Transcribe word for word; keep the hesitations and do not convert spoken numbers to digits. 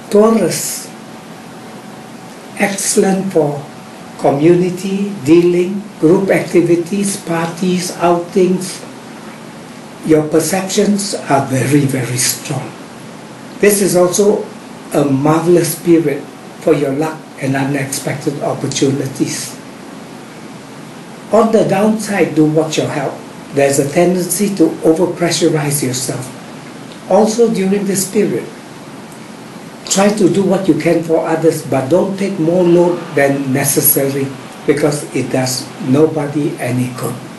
Taurus, excellent for community dealing, group activities, parties, outings. Your perceptions are very, very strong. This is also a marvelous period for your luck and unexpected opportunities. On the downside, do watch your health. There's a tendency to over-pressurize yourself. Also during this period, try to do what you can for others, but don't take more load than necessary because it does nobody any good.